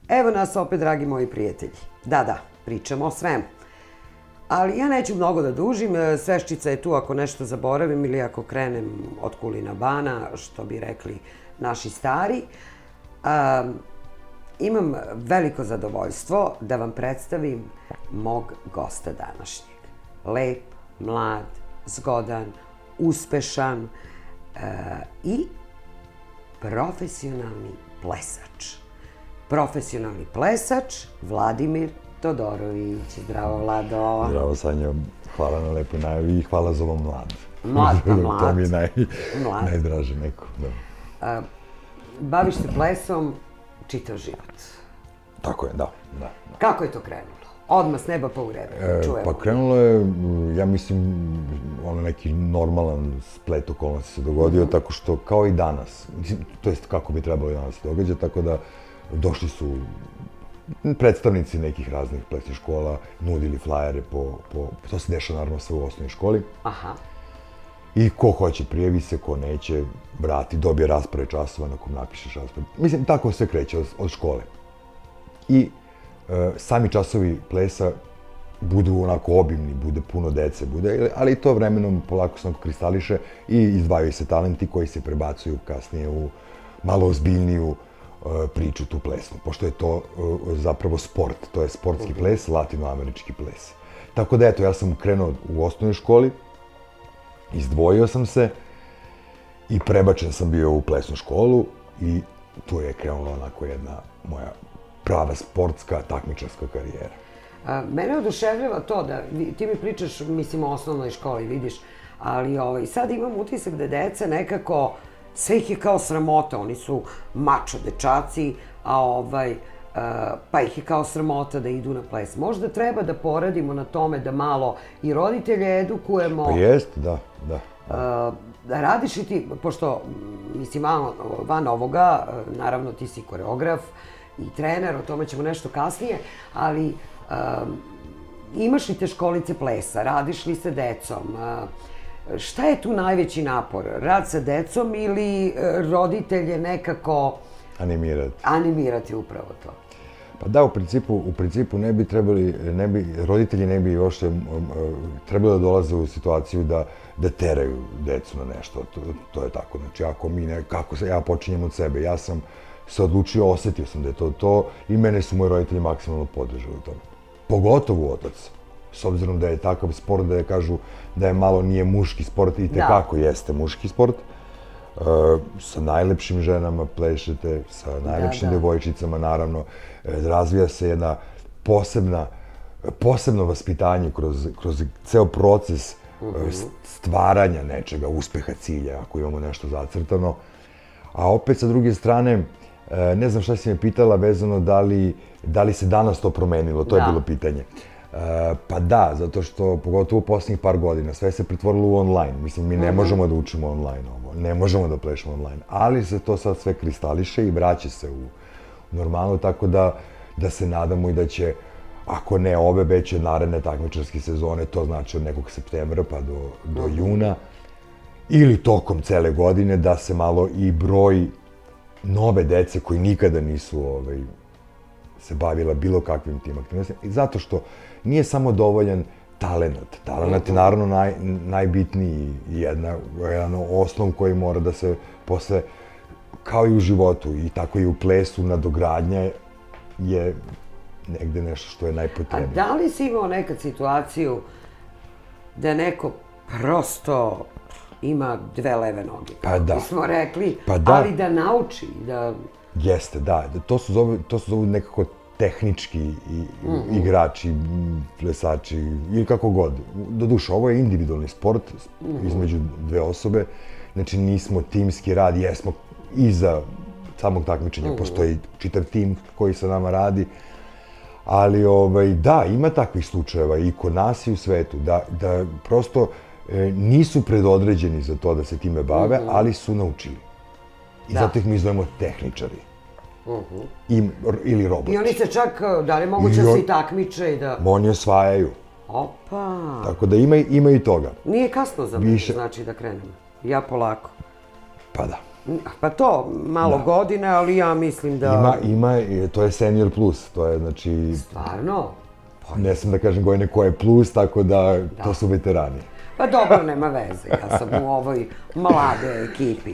Evo nas opet, dragi moji prijatelji. Da, pričamo o svemu. Ali ja neću mnogo da dužim, sveščica je tu ako nešto zaboravim ili ako krenem od kulina bana, što bi rekli naši stari. Imam veliko zadovoljstvo da vam predstavim mog gosta današnjeg. Lep, mlad, zgodan, uspešan i profesionalni plesač. Profesionalni plesač Vladimir Todorović. Zdravo, Vlado. Zdravo, Sanja. Hvala na lepoj najavi i hvala za ovo mlad. Mlad. To mi je najdraže neko. Baviš se plesom čitav život. Tako je, da. Kako je to krenulo? Odmah s neba pa u rebe, čujemo. Pa krenulo je, ja mislim, ono neki normalan splet okolnosti se dogodio, tako što kao i danas, to jest kako bi trebalo i danas se događa, tako da došli su predstavnici nekih raznih plesnih škola, nudili flajere to se dešava naravno sve u osnovnoj školi. Aha. I ko hoće prijavi se, ko neće, vrati, dobije raspored časova na kom napišeš raspored. Mislim, tako sve kreće od škole. I sami časovi plesa budu onako obimni, bude puno dece, ali to vremenom polako se onako kristališe i izdvajaju se talenti koji se prebacuju kasnije u malo ozbiljniju priču tu plesnu, pošto je to zapravo sport, to je sportski ples, latinoamerički ples. Tako da eto, ja sam krenuo u osnovnoj školi, izdvojio sam se i prebačen sam bio u plesnu školu i tu je krenula onako jedna moja prava sportska, takmičarska karijera. Mene oduševljava to da ti mi pričaš, mislim, o osnovnoj školi, vidiš, ali sad imam utisak da deca nekako, sve ih je kao sramota, oni su mačo dečaci, pa ih je kao sramota da idu na ples. Možda treba da poradimo na tome da malo i roditelje edukujemo. Pa jeste, da. Da radiš i ti, pošto, mislim, van ovoga, naravno ti si koreograf i trener, o tome ćemo nešto kasnije, ali imaš li te školice plesa, radiš li sa decom? Šta je tu najveći napor? Rad sa decom ili roditelje nekako animirati upravo to? Pa da, u principu ne bi trebali, roditelji ne bi još trebali da dolaze u situaciju da teraju decu na nešto. To je tako. Znači, kako ja počinjem od sebe, ja sam se odlučio, osetio sam da je to i mene su moji roditelji maksimalno podržali u tome. Pogotovo otac. S obzirom da je takav sport, da je kažu da je malo nije muški sport, i tekako jeste muški sport. Sa najlepšim ženama plešete, sa najlepšim devojčicama, naravno. Razvija se jedna posebno vaspitanje kroz ceo proces stvaranja nečega, uspeha cilja, ako imamo nešto zacrtano. A opet, sa druge strane, ne znam šta si me pitala vezano da li se danas to promenilo, to je bilo pitanje. Pa da, zato što, pogotovo u posljednjih par godina, sve se pretvorilo u online. Mislim, mi ne možemo da učimo online ovo, ne možemo da plešemo online, ali se to sad sve kristališe i vraća se u normalno, tako da se nadamo i da će, ako ne ove već naredne takmičarske sezone, to znači od nekog septembra pa do juna, ili tokom cele godine, da se malo i broj nove dece koji nikada nisu se bavila bilo kakvim tim aktivnostima. Zato što nije samo dovoljan talenat. Talenat je naravno najbitniji i jedan osnov koji mora da se posle, kao i u životu i tako i u plesu, nadogradnja je negde nešto što je najpotrebnije. A da li si imao nekad situaciju da neko prosto ima dve leve noge? Pa da. Mi smo rekli, ali da nauči, da... Jeste, da. To se zovu nekako tehnički igrači, plesači ili kako god. Doduše, ovo je individualni sport između dve osobe. Znači, nismo timski rad, jesmo iza samog takmičenja. Postoji čitav tim koji sa nama radi. Ali, da, ima takvih slučajeva i kod nas i u svetu, da prosto nisu predodređeni za to da se time bave, ali su naučili. I zato ih mi zovemo tehničari. Ili roboti. I oni se čak, da li moguće se i takmiče i da... Oni osvajaju. Opa! Tako da ima i toga. Nije kasno za mene, znači da krenemo. Ja polako. Pa da. Pa to, malo godine, ali ja mislim da... Ima, to je senior plus, to je znači... Stvarno? Ne sam da kažem Gojne ko je plus, tako da to su veterani. Pa dobro, nema veze, ja sam u ovoj mlade ekipi.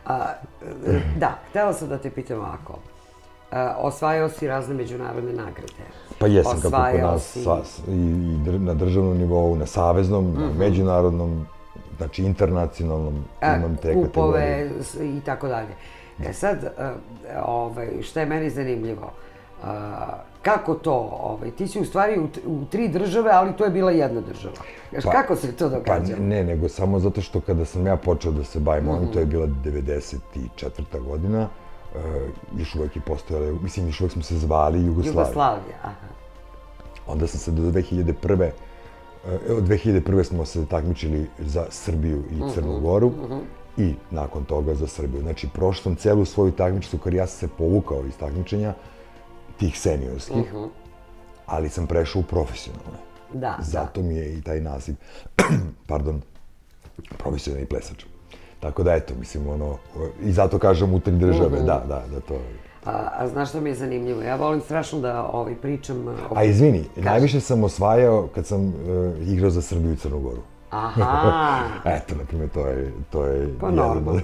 Da, htela sam da te pitam ovako. Osvajao si razne međunarodne nagrade. Pa jesam, kako kod nas, i na državnom nivou, na saveznom, na međunarodnom, znači internacionalnom, imam te kategorije. Kupove i tako dalje. Sad, šta je meni zanimljivo, kako to, ti si u stvari u 3 države, ali to je bila jedna država. Kako se to događalo? Pa ne, nego samo zato što kada sam ja počeo da se bavim ovim, to je bila 94. godina, još uvek je postojala, mislim, još uvek smo se zvali Jugoslavija. Jugoslavija, aha. Onda sam se do 2001. Od 2001. smo se takmičili za Srbiju i Crnu Goru i nakon toga za Srbiju. Znači, prošao sam celu svoju takmičarsku karijeru, ja sam se povukao iz takmičenja, tih seniorskih, ali sam prešao u profesionalne. Da. Zato mi je i taj naziv, pardon, profesionalni plesač. Tako da, eto, mislim, i zato kažem u 3 države, da to... A znaš što mi je zanimljivo? Ja volim strašno da pričam... A izvini, najviše sam osvajao kad sam igrao za Srbiju i Crnu Goru. Aha! Eto, na primjer, to je... Pa normalno.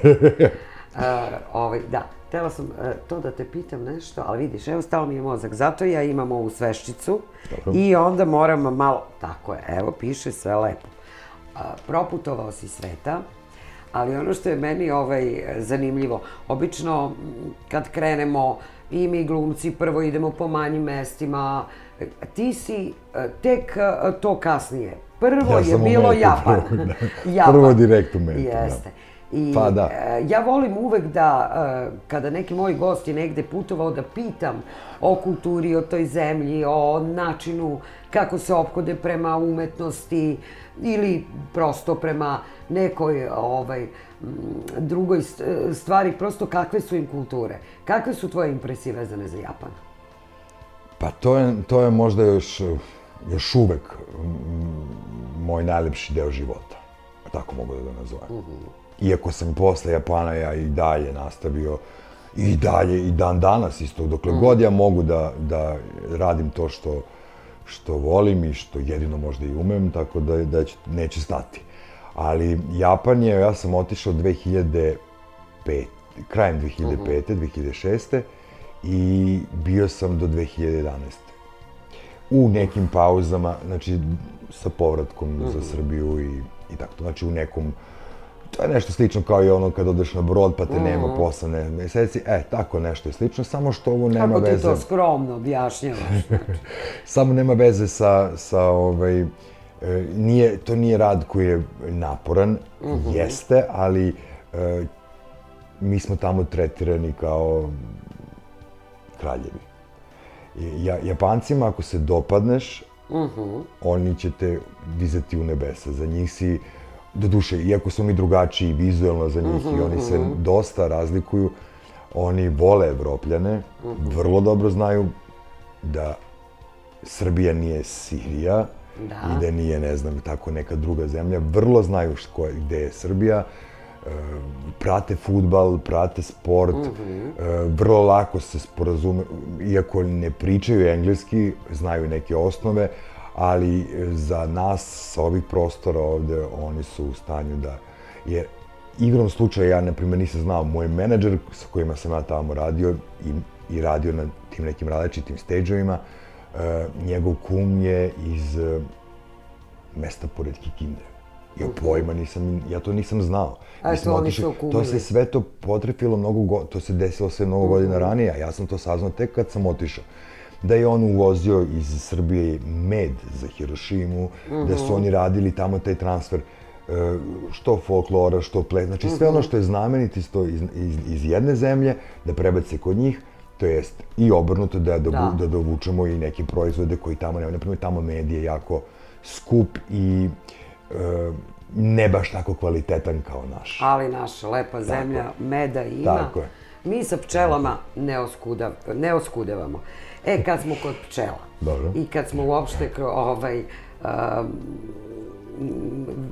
Da, htela sam to da te pitam nešto, ali vidiš, evo stalo mi je mozak. Zato ja imam ovu sveščicu i onda moram malo... Tako je, evo, piše sve lepo. Proputovao si sveta, ali ono što je meni zanimljivo, obično kad krenemo i mi glumci prvo idemo po manjim mestima, ti si tek to kasnije. Prvo je bilo Japan. Prvo direkt u metu. Jeste. I ja volim uvek da, kada neki moji gosti negde putovao, da pitam o kulturi, o toj zemlji, o načinu kako se ophode prema umetnosti ili prosto prema nekoj drugoj stvari, prosto kakve su im kulture. Kakve su tvoje impresije vezane za Japan? Pa to je možda još uvek moj najlepši deo života. Tako mogu da ga nazovem. Iako sam posle Japana ja i dalje nastavio, i dalje, i dan danas isto, dokle god ja mogu da radim to što volim i što jedino možda i umem, tako da neće stati. Ali Japan je, ja sam otišao krajem 2005. 2006. i bio sam do 2011. U nekim pauzama, znači sa povratkom za Srbiju i tako, znači u nekom... To je nešto slično kao i ono kad odeš na brod pa te nema posle meseci. Tako nešto je slično, samo što ovo nema veze... Kako ti to skromno objašnjavaš? Samo nema veze sa to nije rad koji je naporan, jeste, ali mi smo tamo tretirani kao kraljevi. Japancima, ako se dopadneš, oni će te dizati u nebesa. Za njih si... Doduše, iako smo mi drugačiji vizuelno za njih i oni se dosta razlikuju, oni vole Evropljane, vrlo dobro znaju da Srbija nije Sirija i da nije, ne znam, tako neka druga zemlja. Vrlo znaju gde je Srbija, prate fudbal, prate sport, vrlo lako se sporazume, iako ne pričaju engleski, znaju neke osnove, ali za nas sa ovih prostora ovde oni su u stanju da... Jer igrom slučaja ja, na primjer, nisam znao, moj menadžer sa kojima sam ja tamo radio i radio na tim nekim različitim stage-ovima, njegov kum je iz mesta pored Kikinde. Ja pojma nisam, ja to nisam znao. Oni su kumili. To se sve to potrefilo to se desilo sve mnogo godina ranije, a ja sam to saznao tek kad sam otišao. Da je on uvozio iz Srbije med za Hirošimu, da su oni radili tamo taj transfer, što folklora, što ples, znači sve ono što je znamenito iz jedne zemlje, da prebace kod njih, to jest i obrnuto da dovučemo i neke proizvode koji tamo nema. Naprimjer, tamo med je jako skup i ne baš tako kvalitetan kao naš. Ali naša lepa zemlja meda ima. Tako je. Mi sa pčelama ne oskudevamo. Kad smo kod pčela i kad smo uopšte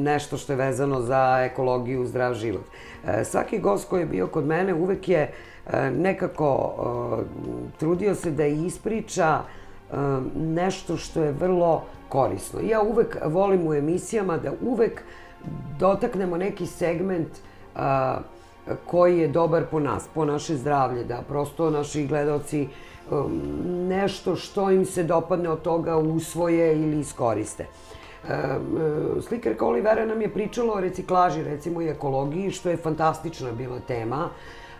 nešto što je vezano za ekologiju, zdrav život. Svaki gost koji je bio kod mene uvek je nekako trudio se da ispriča nešto što je vrlo korisno. Ja uvek volim u emisijama da uvek dotaknemo neki segment koji je dobar po nas, po naše zdravlje, da prosto naši gledaoci nešto što im se dopadne od toga usvoje ili iskoriste. Slikarka Olivera nam je pričala o reciklaži, recimo i ekologiji, što je fantastična bila tema.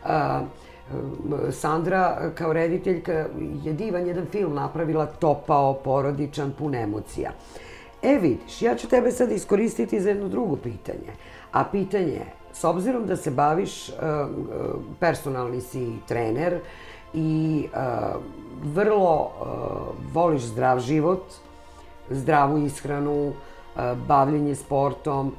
Sandra, kao rediteljka, je divan jedan film napravila, topao, porodičan, pun emocija. Vidiš, ja ću tebe sad iskoristiti za jedno drugo pitanje. A pitanje je, s obzirom da se baviš, personalni si trener i vrlo voliš zdrav život, zdravu ishranu, bavljenje sportom,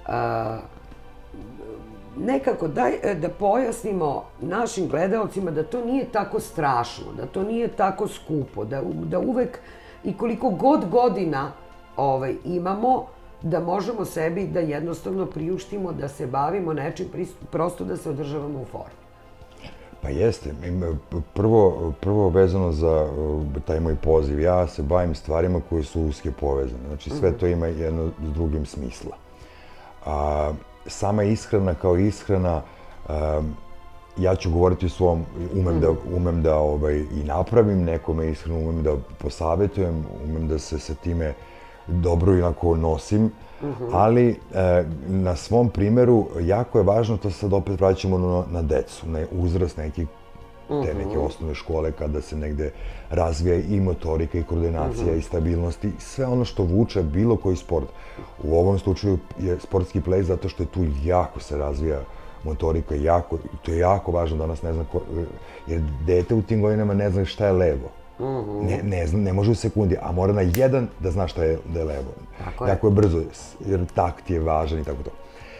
nekako daj da pojasnimo našim gledaocima da to nije tako strašno, da to nije tako skupo, da uvek i koliko god godina imamo, da možemo sebi da jednostavno priuštimo, da se bavimo nečim, prosto da se održavamo u formi. Pa jeste. Prvo vezano za taj moj poziv. Ja se bavim stvarima koje su uske povezane. Znači, sve to ima jedno s drugim smisla. Sama ishrana kao ishrana, ja ću govoriti o svom, umem da i napravim nekome ishranu, umem da posavetujem, umem da se sa time dobro i onako nosim, ali na svom primeru jako je važno, to sad opet vraćamo na decu, na uzrast te neke osnovne škole kada se negde razvija i motorika i koordinacija i stabilnost i sve ono što vuče bilo koji sport. U ovom slučaju je sportski ples zato što je tu jako se razvija motorika, to je jako važno, danas ne znam, jer dete u tim godinama ne zna šta je levo. Ne može u sekundi, a mora na jedan da zna šta je levo. Jako je brzo, jer takt je važan i tako to.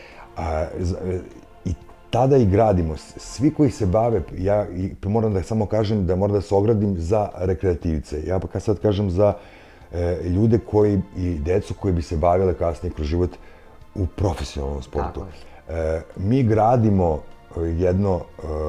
I tada i gradimo. Svi koji se bave, ja moram da samo kažem da moram da se ogradim za rekreativce. Ja pa sad kažem za ljude koji i decu koji bi se bavile kasnije kroz život u profesionalnom sportu. Mi gradimo jedno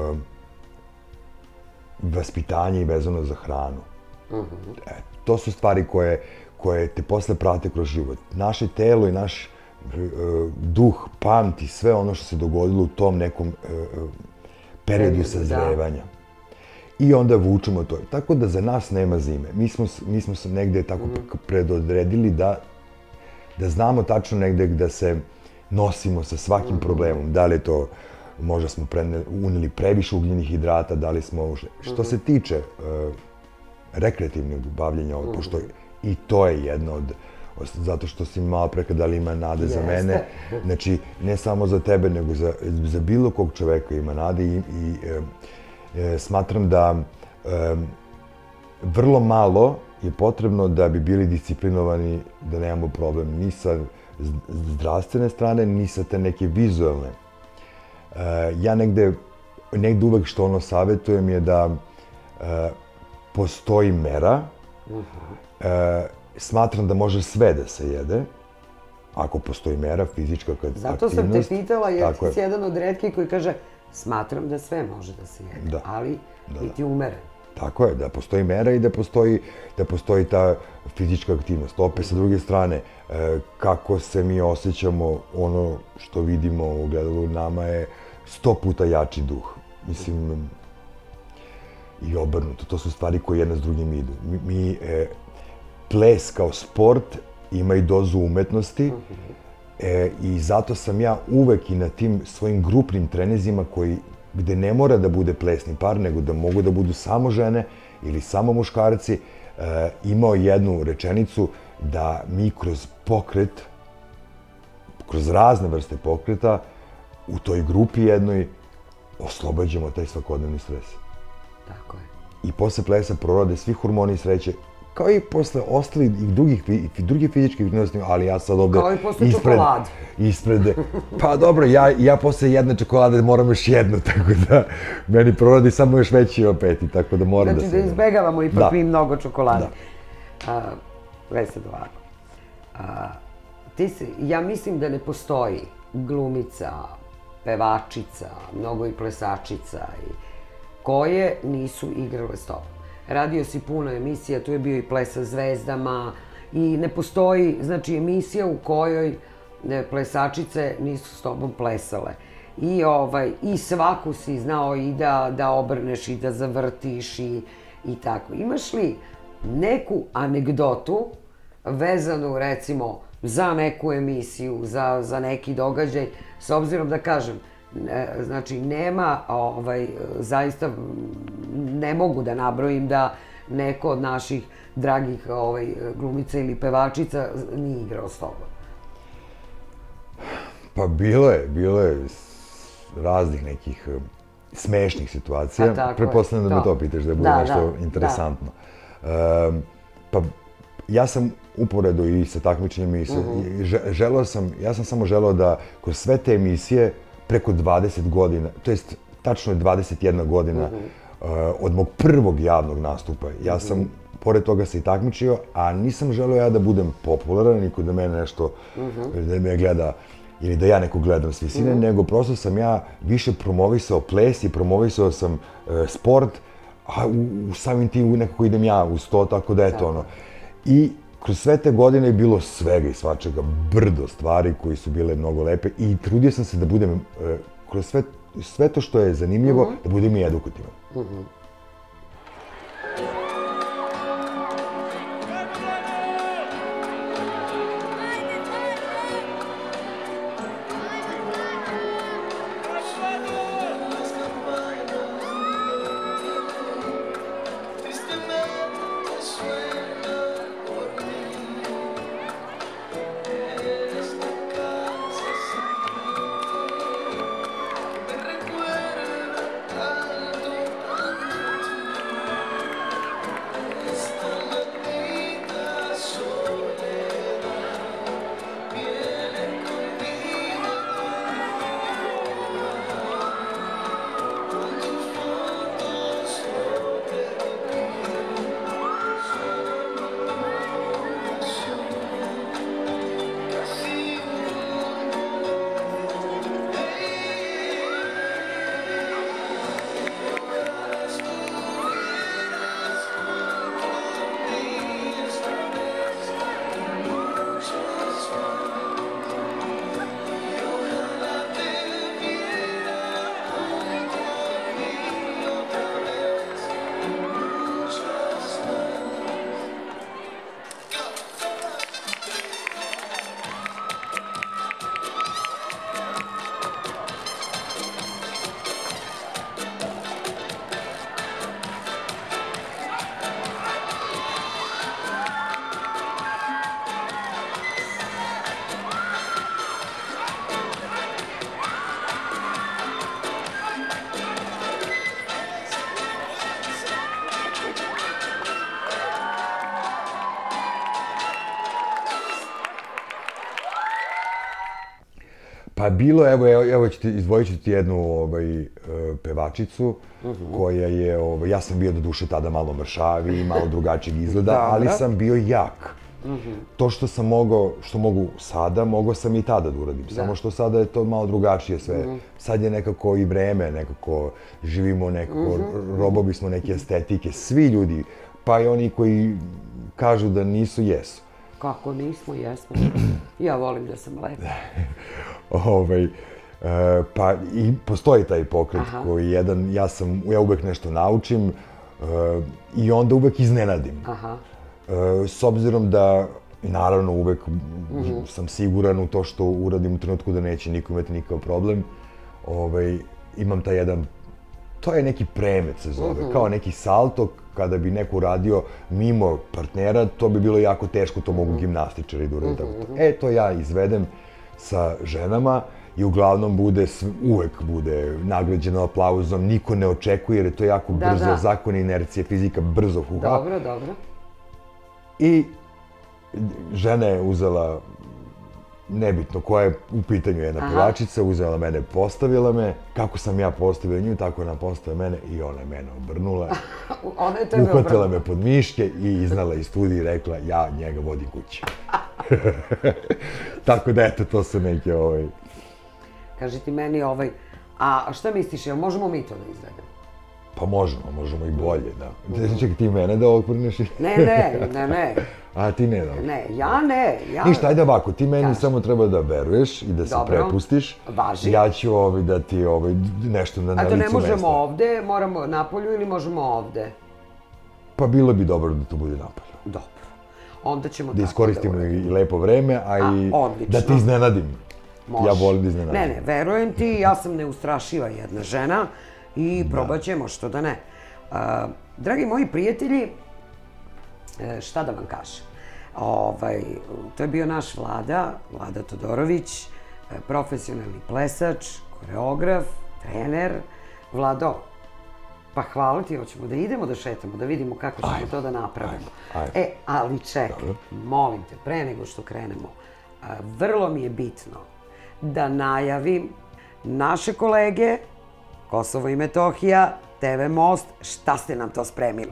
vaspitanje i vezano za hranu. To su stvari koje te posle prate kroz život. Naše telo i naš duh pamti sve ono što se dogodilo u tom nekom periodu sazrevanja. I onda vučemo to. Tako da za nas nema zime. Mi smo se negde tako predodredili da znamo tačno negde da se nosimo sa svakim problemom. Da li je to, možda smo uneli previše ugljenih hidrata, da li smo... Što se tiče rekreativnog bavljenja, pošto i to je jedno od... Zato što si malo pre kada li ima nade za mene. Znači, ne samo za tebe, nego za bilo kog čoveka ima nade i smatram da vrlo malo je potrebno da bi bili disciplinovani, da nemamo problem ni sa zdravstvene strane, ni sa te neke vizualne. Ja negde uvek što savjetujem je da postoji mera. Smatram da može sve da se jede, ako postoji mera, fizička aktivnost. Zato sam te pitala, jer ti si jedan od retkih koji kaže smatram da sve može da se jede, ali biti umeren. Tako je, da postoji mera i da postoji ta fizička aktivnost. Opet, sa druge strane, kako se mi osjećamo, ono što vidimo u ogledalu nama je 100 puta jači duh. Mislim, i obrnuto. To su stvari koje jedna s drugim idu. Ples kao sport ima i dozu umetnosti i zato sam ja uvek i na tim svojim grupnim trenizima gde ne mora da bude plesni par, nego da mogu da budu samo žene ili samo muškarci, imao jednu rečenicu da mi kroz pokret, kroz razne vrste pokreta, u toj grupi jednoj oslobađamo taj svakodnevni stres. Tako je. I posle plesa prorode svi hormoni sreće, kao i posle ostalih i drugih fizičkih aktivnosti, ali ja sad ovde... Kao i posle čokolade. Ispred... Pa dobro, ja posle jedne čokolade moram još jednu, tako da meni proradi samo još veći apeti, tako da moram da se... Znači da izbegavamo ipak mi mnogo čokolade. Gledaj sad ovako. Ja mislim da ne postoji glumica, pevačica, mnogo i plesačica koje nisu igrale s tobom. Radio si puno emisija, tu je bio i Ples sa zvezdama i ne postoji, znači, emisija u kojoj plesačice nisu s tobom plesale. I svaku si znao i da obrneš i da zavrtiš i tako. Imaš li neku anegdotu vezanu, recimo, za neku emisiju, za neki događaj, s obzirom da kažem, znači, nema, zaista ne mogu da nabrojim da neko od naših dragih glumica ili pevačica nije igrao s tobom. Pa bilo je raznih nekih smešnih situacija. Pretpostavljam da me to pitaš, da je bude nešto interesantno. Pa ja sam uporedo i sa takmičenjem i ja sam samo želeo da kroz sve te emisije preko 20 godina, to jest tačno je 21 godina od mog prvog javnog nastupa. Ja sam pored toga se i takmičio, a nisam želeo ja da budem popularan, niko da mene nešto, da me gleda ili da ja nekog gledam s visine, nego prosto sam ja više promovisao ples i promovisao sam sport, a samim tim nekako idem ja uz to, tako da eto ono. I kroz sve te godine je bilo svega i svačega, brdo stvari koji su bile mnogo lepe i trudio sam se da budem, kroz sve to što je zanimljivo, da budem i edukativan. Pa bilo, evo izdvojit ću ti jednu pevačicu koja je, ja sam bio do duše tada malo mršavi, malo drugačijeg izgleda, ali sam bio jak. To što sam mogao, što mogu sada, mogao sam i tada da uradim. Samo što sada je to malo drugačije sve. Sad je nekako i vreme, nekako živimo nekako, robovi smo neke estetike, svi ljudi, pa i oni koji kažu da nisu, jesu. Kako nismo, jesmo. Ja volim da sam lepa. Pa i postoji taj pokret koji ja uvek nešto naučim i onda uvek iznenadim. S obzirom da, naravno, uvek sam siguran u to što uradim u trenutku da neće niko imati nikakav problem, imam taj jedan, to je neki premet se zove, kao neki salto. Kada bi neko uradio mimo partnera, to bi bilo jako teško, to mogu gimnastičari da uradi tako to. To ja izvedem sa ženama i uglavnom uvek bude nagrađeno aplauzom, niko ne očekuje jer je to jako brzo, zakon inercije, fizika brzo huha. Dobro. I žena je uzela nebitno koja je u pitanju jedna pevačica, uzela mene, postavila me, kako sam ja postavio nju, tako ona postavila mene i ona je mene obrnula. Uhvatila me pod miške i iznala iz studija i rekla ja njega vodim kući. Tako da eto, to su neke Kaži ti meni a šta misliš, jel možemo mi to da izvedemo? Pa možemo i bolje, da. Čekaj, ti mene da okvrneš? Ne. A ti ne, da? Ne, ja ne. Ništa, ajde ovako, ti meni samo treba da veruješ i da se prepustiš. Važi. Ja ću da ti nešto na licu mesta. A to ne možemo ovde, moramo napolju ili možemo ovde? Pa bilo bi dobro da to bude napolju. Dobro. Onda ćemo da iskoristimo i lepo vreme, a i da ti iznenadim. Ja volim da iznenadim. Ne, verujem ti, ja sam neustrašiva jedna žena i probat ćemo, što da ne. Dragi moji prijatelji, šta da vam kažem? To je bio naš Vlada Todorović, profesionalni plesač, koreograf, trener. Vlado, pa hvala ti, hoćemo da idemo da šetamo, da vidimo kako ćemo to da napravimo. Ali čekaj, molim te, pre nego što krenemo, vrlo mi je bitno da najavim naše kolege, Kosovo i Metohija, TV Most, šta ste nam to spremili?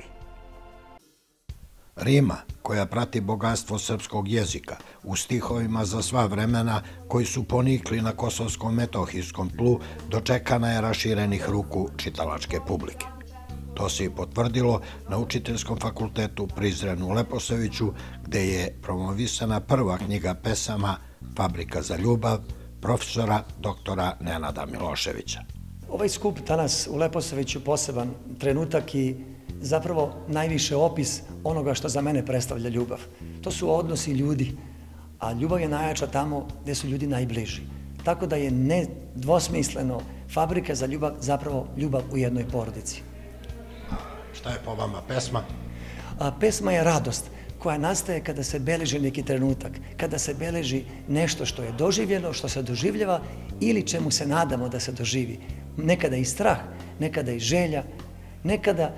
Rima, koja prati bogatstvo srpskog jezika, u stihovima za sva vremena koji su ponikli na kosovskom metohijskom tlu, dočekana je raširenih ruku čitalačke publike. To se i potvrdilo na Učiteljskom fakultetu Prizrenu u Leposaviću, gde je promovisana prva knjiga pesama Fabrika za ljubav profesora doktora Nenada Miloševića. Ovaj skup danas u Leposaviću poseban trenutak i zapravo najviše opis onoga što za mene predstavlja ljubav. To su odnosi ljudi, a ljubav je najjača tamo gde su ljudi najbliži. Tako da je nedvosmisleno Fabrika za ljubav zapravo ljubav u jednoj porodici. Šta je po vama pesma? Pesma je radost koja nastaje kada se beleži neki trenutak, kada se beleži nešto što je doživljeno, što se doživljava ili čemu se nadamo da se doživi. Nekada i strah, nekada i želja, nekada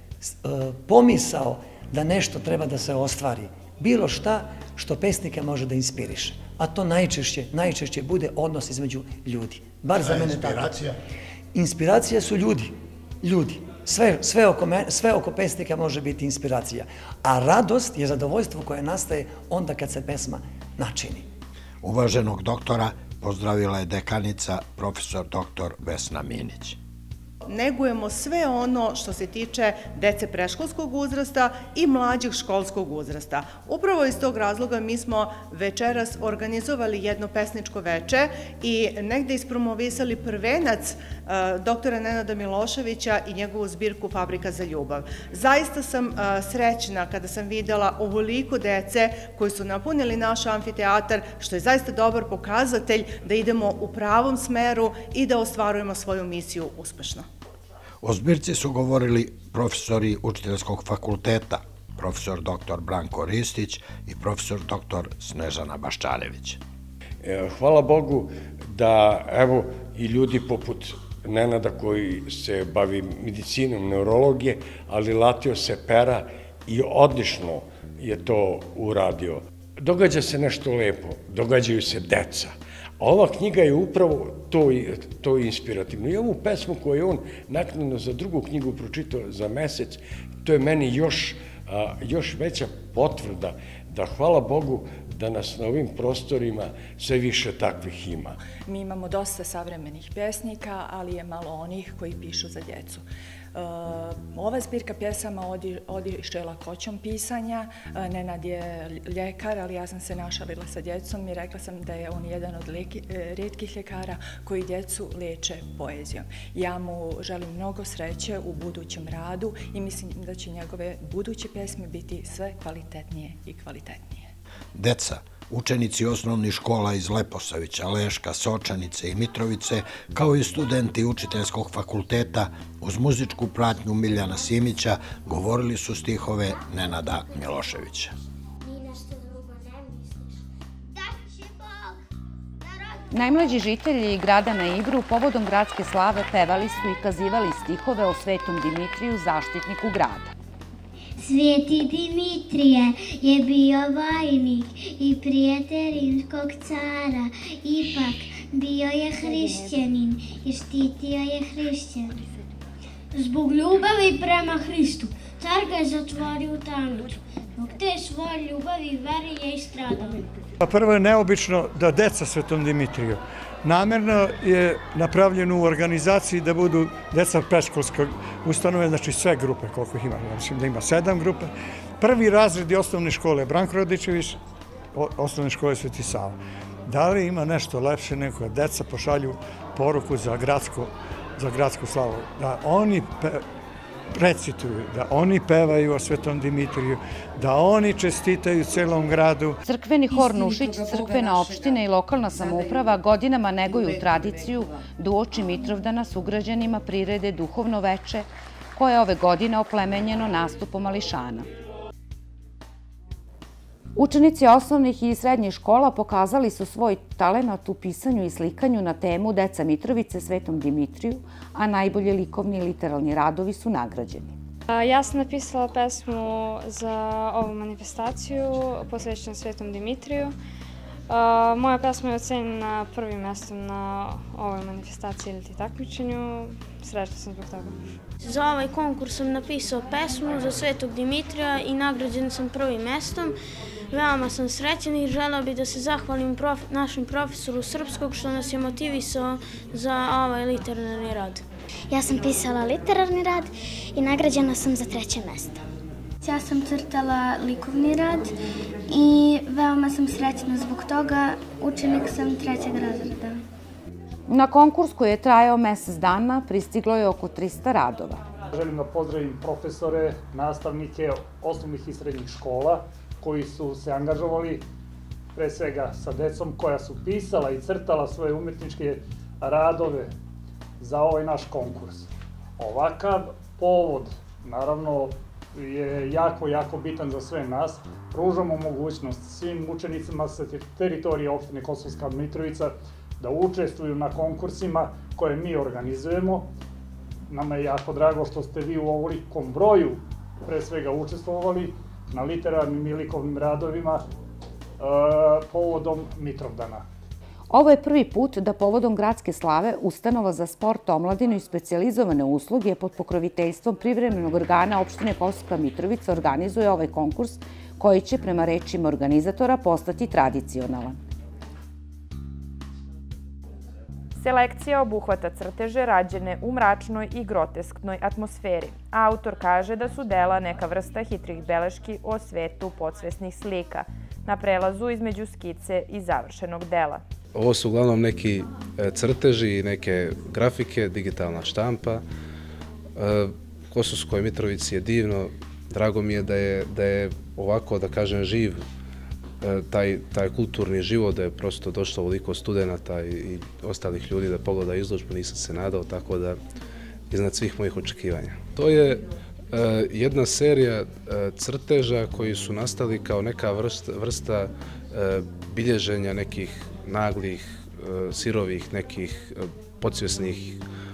pomisao da nešto treba da se ostvari. Bilo šta što pesnika može da inspiriše. A to najčešće bude odnos između ljudi. Bar za mene tako. Inspiracija? Inspiracija su ljudi. Sve oko pesnika može biti inspiracija. A radost je zadovoljstvo koje nastaje onda kad se pesma načini. Uvaženog doktora pozdravila je dekanica profesor dr. Vesna Minić. Negujemo sve ono što se tiče dece predškolskog uzrasta i mlađih školskog uzrasta. Upravo iz tog razloga mi smo večeras organizovali jedno pesničko veče i negde ispromovisali prvenac doktora Nenada Miloševića i njegovu zbirku Fabrika za ljubav. Zaista sam srećna kada sam videla ovoliko dece koji su napunili naš amfiteatar, što je zaista dobar pokazatelj da idemo u pravom smeru i da ostvarujemo svoju misiju uspešno. O zbirci su govorili profesori Učiteljskog fakulteta, profesor dr. Branko Ristić i profesor dr. Snežana Baščarević. Hvala Bogu da, evo, i ljudi poput Nenada koji se bavi medicinom, neurologije, ali latio se pera i odlično je to uradio. Događa se nešto lepo, događaju se deca. A ova knjiga je upravo to inspirativno. I ovu pesmu koju je on naknadno za drugu knjigu pročitao za mesec, to je meni još veća potvrda da, hvala Bogu, da nas na ovim prostorima sve više takvih ima. Mi imamo dosta savremenih pjesnika, ali je malo onih koji pišu za djecu. Ova zbirka pjesama odiše lakoćom pisanja. Nenad je ljekar, ali ja sam se našalila sa djecom i rekla sam da je on jedan od rijetkih ljekara koji djecu leče poezijom. Ja mu želim mnogo sreće u budućem radu i mislim da će njegove buduće pjesme biti sve kvalitetnije i kvalitetnije. Deca, učenici osnovnih škola iz Leposavića, Leška, Sočanice i Mitrovice, kao i studenti Učiteljskog fakulteta, uz muzičku pratnju Miljana Simića, govorili su stihove Nenada Miloševića. Najmlađi žitelji grada na Ibru povodom gradske slave pevali su i kazivali stihove o Svetom Dimitriju, zaštitniku grada. Sveti Dimitrije je bio vojnik i prijatelj rimskog cara, ipak bio je hrišćanin i štitio je hrišćane. Zbog ljubavi prema Hristu, car ga je zatvorio u tamnicu. Zbog te svoje ljubavi i vere je istradao. Prvo je neobično da deca Svetom Dimitriju. Namerno je napravljeno u organizaciji da budu deca predškolske ustanove, znači sve grupe koliko ih ima. Mislim da ima 7 grupe. Prvi razred je osnovne škole Branko Radičević, osnovne škole Sveti Sava. Da li ima nešto lepše nego da deca pošalju poruku za gradsku slavu? Da oni recituju, da oni pevaju o Svetom Dimitriju, da oni čestitaju celom gradu. Crkveni hor Nušić, crkvena opština i lokalna samouprava godinama neguju tradiciju da uoči Mitrovdana sugrađanima prirede duhovno veče, koje je ove godine oplemenjeno nastupom mališana. Učenici osnovnih i srednjih škola pokazali su svoj talenat u pisanju i slikanju na temu Deca Mitrovice Svetom Dimitriju, a najbolji likovni i literalni radovi su nagrađeni. Ja sam napisala pesmu za ovu manifestaciju posvećenu Svetom Dimitriju. Moja pesma je ocenjena prvim mestom na ovoj manifestaciji ili takmičenju. Srećna sam zbog toga. Za ovaj konkurs sam napisao pesmu za Svetog Dimitrija i nagrađen sam prvim mestom. Veoma sam srećan i želeo bih da se zahvalim našem profesoru srpskog što nas je motivisao za ovaj literarni rad. Ja sam pisala literarni rad i nagrađena sam za 3. mesto. Ja sam crtala likovni rad i veoma sam srećna zbog toga. Učenik sam 3. razreda. Na konkurs koji je trajao mesec dana pristiglo je oko 300 radova. Želim da pozdravim profesore, nastavnike osnovnih i srednjih škola koji su se angažovali pre svega sa decom koja su pisala i crtala svoje umetničke radove za ovaj naš konkurs. Ovakav povod, naravno, je jako bitan za sve nas. Pružamo mogućnost svim učenicima sa teritorije opštine Kosovska Mitrovica da učestvuju na konkursima koje mi organizujemo. Nama je jako drago što ste vi u ovolikom broju pre svega učestvovali na literarnim i likovnim radovima povodom Mitrovdana. Ovo je prvi put da povodom gradske slave Ustanova za sport, omladinu i specijalizovane usluge pod pokroviteljstvom privremenog organa opštine Kosovska Mitrovica organizuje ovaj konkurs koji će prema rečima organizatora postati tradicionalan. Selekcija obuhvata crteže rađene u mračnoj i grotesknoj atmosferi. Autor kaže da su dela neka vrsta hitrih beleški o svetu podsvesnih slika, na prelazu između skice i završenog dela. Ovo su uglavnom neki crteži i neke grafike, digitalna štampa. Kosovskoj Mitrovici je divno. Drago mi je da je ovako, da kažem, živ taj kulturni život, da je prosto došlo ovoliko studenata i ostalih ljudi da pogleda izložbu, nisam se nadao, tako da iznad svih mojih očekivanja. To je jedna serija crteža koji su nastali kao neka vrsta bilježenja nekih naglih, sirovih, nekih podsvjesnih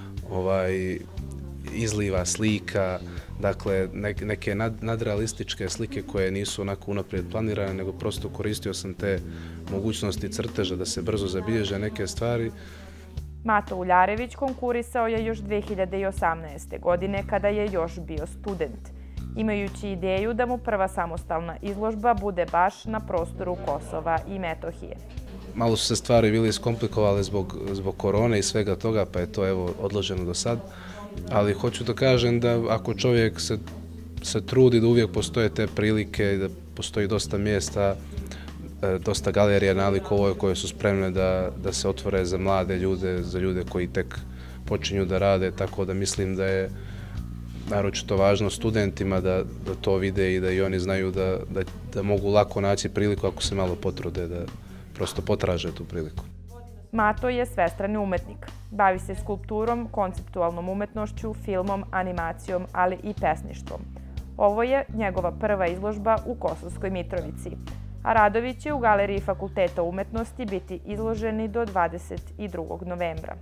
izliva, slika, dakle neke nadrealističke slike koje nisu onako unaprijed planirane, nego prosto koristio sam te mogućnosti crteža da se brzo zabilježe neke stvari. Mato Uljarević konkurisao je još 2018. godine kada je još bio student, imajući ideju da mu prva samostalna izložba bude baš na prostoru Kosova i Metohije. Malo su se stvari bili iskomplikovale zbog korone i svega toga, pa je to evo odloženo do sad. Ali hoću da kažem da ako čovjek se trudi da uvijek postoje te prilike i da postoji dosta mjesta, dosta galerija nalik ovoj koje su spremne da se otvore za mlade ljude, za ljude koji tek počinju da rade, tako da mislim da je naročito važno studentima da to vide i da i oni znaju da mogu lako naći priliku ako se malo potrude, da prosto potraže tu priliku. Mato je svestrani umetnik. Bavi se skulpturom, konceptualnom umetnošću, filmom, animacijom, ali i pesništvom. Ovo je njegova prva izložba u Kosovskoj Mitrovici, a radovi će u Galeriji Fakulteta umetnosti biti izloženi do 22. novembra.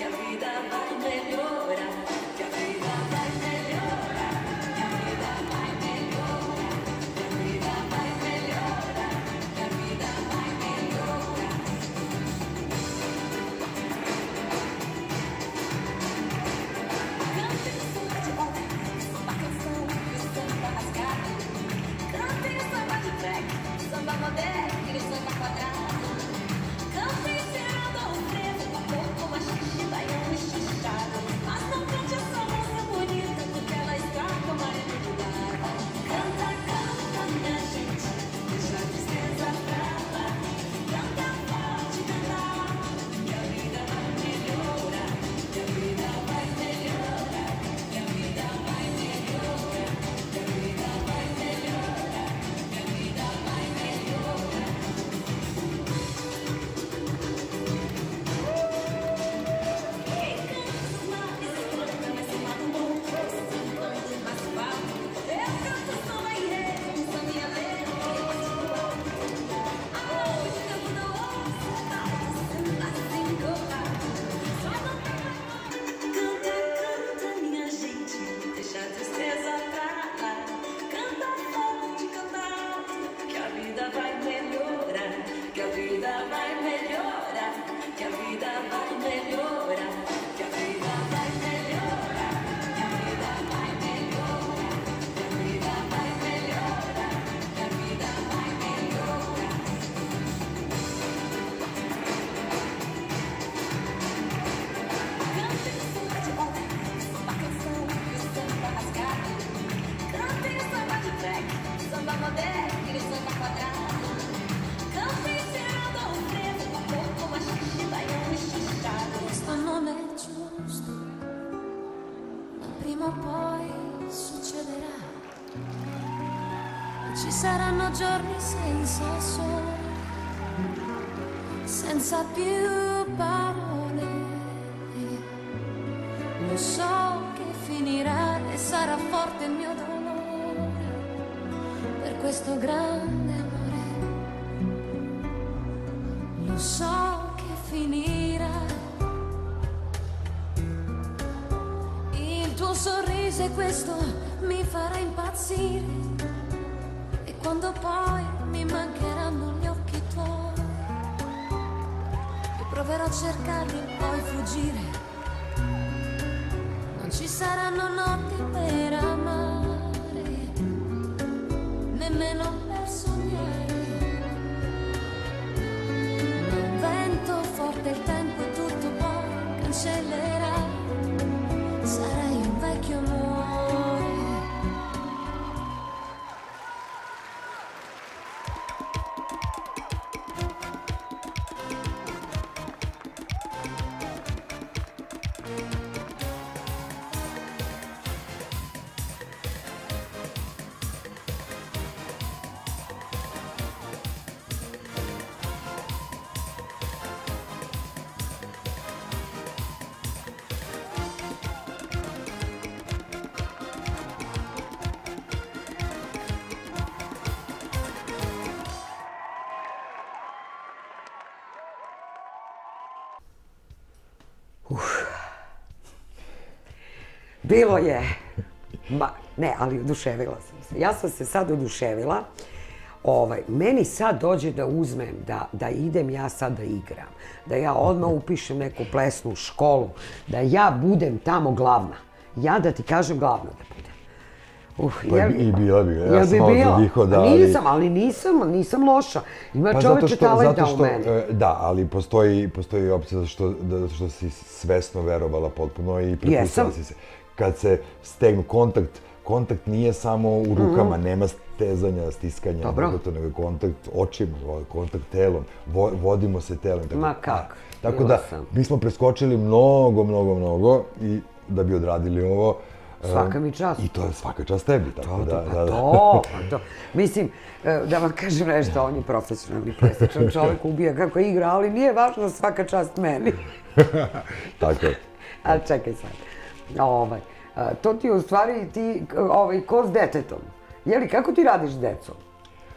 Ci saranno giorni senza sole, senza più parole. Lo so che finirà e sarà forte il mio dolore per questo grande amore. Lo so che finirà. Il tuo sorriso e questo mi farà impazzire. Quando poi mi mancheranno gli occhi tuoi, io proverò a cercarli e poi fuggire. Non ci saranno notti per amare, nemmeno per sognare. Ma un vento forte, il tempo e tutto poi cancellerà. Sarai un vecchio amore. Bilo je, ne, ali oduševila sam se. Ja sam se sad oduševila. Meni sad dođe da uzmem, da idem ja sad da igram, da ja odmah upišem neku plesnu školu, da ja budem tamo glavna. Ja da ti kažem glavna da budem. I bila bi, ja sam malo zadihao da... Nisam, ali nisam loša. Ima čoveče talenta u meni. Da, ali postoji opcija zato što si svesno verovala potpuno i prepustila si se. Kad se stegnu kontakt nije samo u rukama, nema stezanja, stiskanja, nego je kontakt očima, kontakt telom, vodimo se telom. Ma kako, tako da, mi smo preskočili mnogo i da bi odradili ovo. Svaka mi čast. I to je svaka čast tebi, tako da... To. Mislim, da vam kažem nešto, on je profesionalni plesničar, čovjek ubija kako igra, ali nije važno svaka čast meni. Tako je. Ali čekaj sad. To ti u stvari ko s detetom. Jeli, kako ti radiš s decom?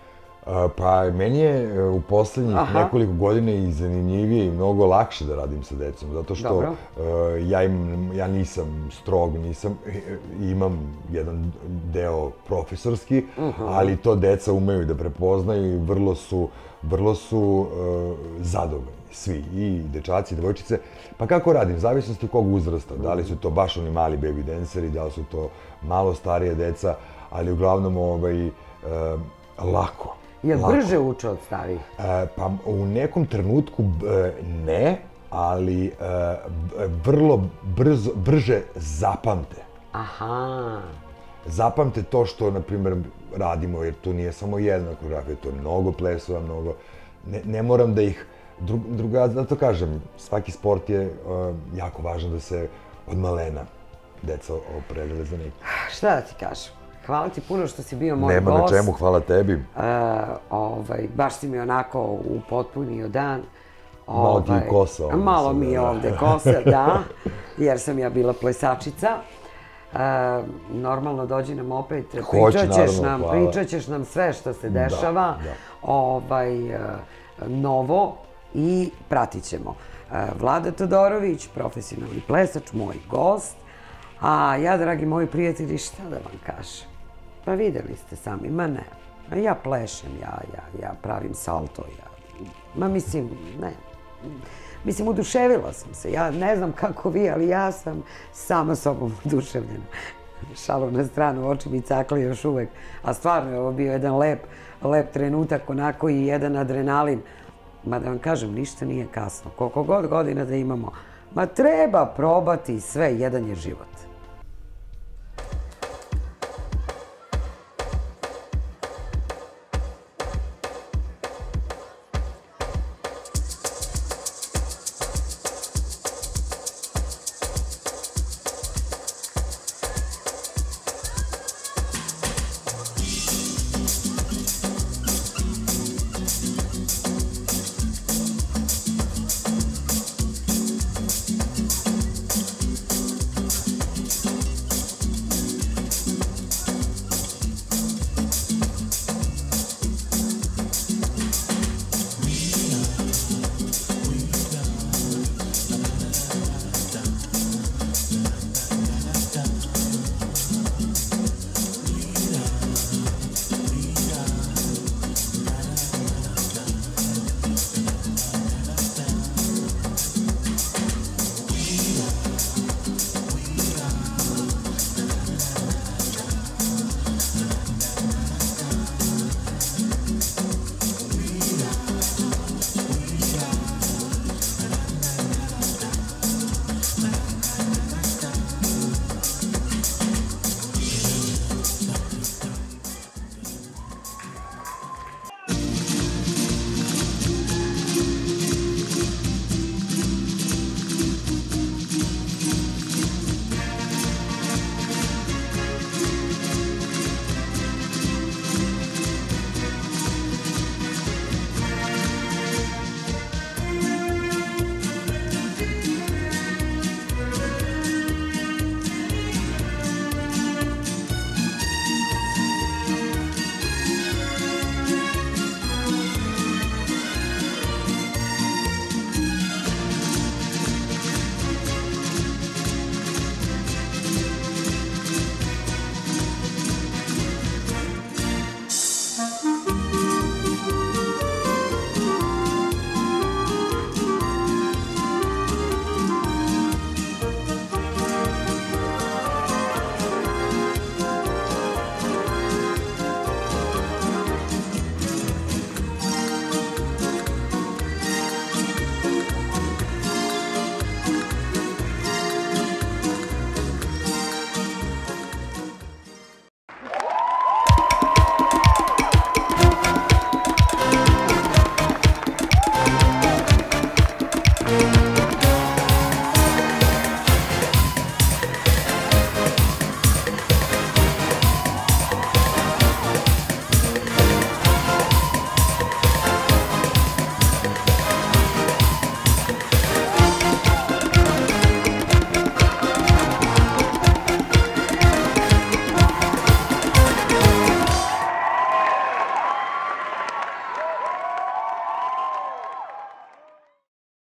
Pa meni je u poslednjih nekoliko godina i zanimljivije i mnogo lakše da radim sa decom, zato što ja nisam strog, imam jedan deo profesorski, ali to deca umeju da prepoznaju i vrlo su zadovoljni, svi, i dečaci i devojčice. Pa kako radim? Zavisnosti kog uzrasta, da li su to baš oni mali baby danceri, da li su to malo starije deca, ali uglavnom lako. Jel brže uče od starijih? Pa u nekom trenutku ne, ali vrlo brže zapamte. Aha. Zapamte to što, na primjer, radimo, jer tu nije samo jedna koreografija, to je mnogo plesova, mnogo... Ne moram da ih... Zato kažem, svaki sport je jako važan da se od malena deca opredele za neki. Šta da ti kažem? Hvala ti puno što si bio moj gost. Nema na čemu, hvala tebi. Baš si mi onako upotpunio dan. Malo ti i kosa ovdje. Malo mi je ovdje kosa, da, jer sam ja bila plesačica. Normalno, dođi nam opet, pričat ćeš nam sve što se dešava, novo, i pratit ćemo. Vlada Todorović, profesionalni plesač, moj gost. A ja, dragi moji prijatelji, šta da vam kažem? Pa videli ste sami, ma ne. Ja plešem, ja pravim salto, Mislim, oduševila sam se. Ja ne znam kako vi, ali ja sam sama sobom oduševljena. Šalo na stranu, oči mi cakle još uvek. A stvarno je ovo bio jedan lep trenutak, onako i jedan adrenalin. Ma da vam kažem, ništa nije kasno. Koliko god godina da imamo, ma treba probati sve, jedan je život.